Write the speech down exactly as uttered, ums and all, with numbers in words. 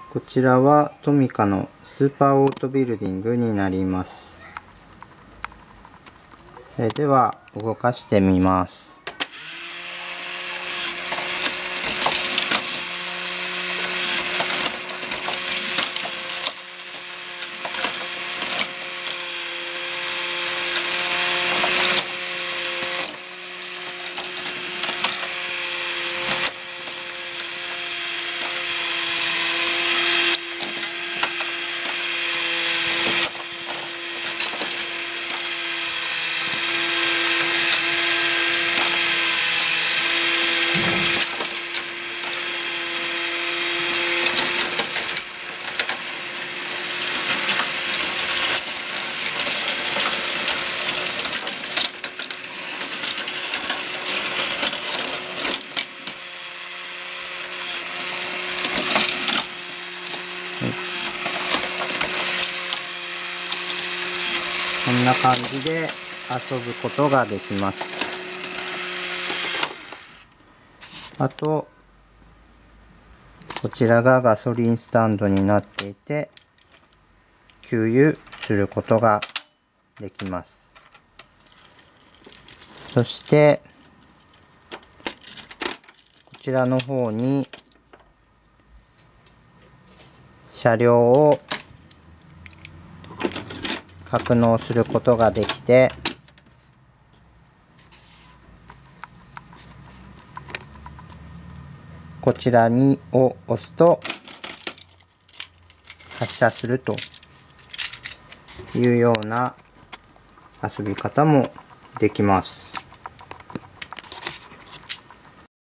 こちらはトミカのスーパーオートビルディングになります。それでは動かしてみます。こんな感じで遊ぶことができます。あと、こちらがガソリンスタンドになっていて、給油することができます。そして、こちらの方に車両を格納することができて、こちらにを押すと発車するというような遊び方もできます。